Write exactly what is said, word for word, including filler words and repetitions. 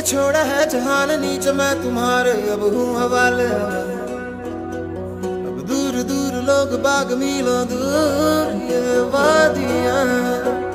छोड़ा है जहान नीचे मैं तुम्हारे अब हूँ हवाले। अब दूर दूर लोग बाग मीलों दूर ये वादियाँ